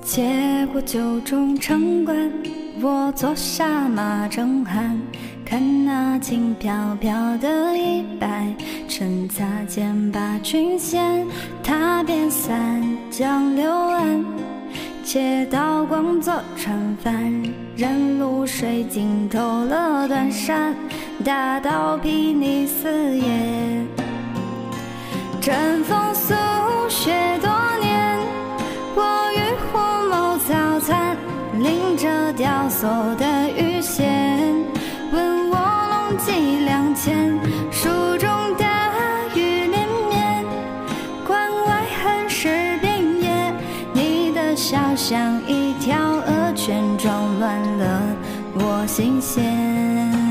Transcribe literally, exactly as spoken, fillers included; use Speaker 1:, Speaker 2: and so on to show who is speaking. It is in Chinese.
Speaker 1: 接过酒中城关，我坐下马正酣，看那轻飘飘的衣摆，趁擦肩把裙掀，踏遍三江六岸，借刀光做船帆，任露水浸透了断山，大刀劈你四野。阵风宿雪多年，我与虎谋早餐，拎着雕塑的羽弦，问我龙脊两千，书中大雨绵绵，关外恨是边野，你的笑像一条鹅圈，撞乱了我心弦。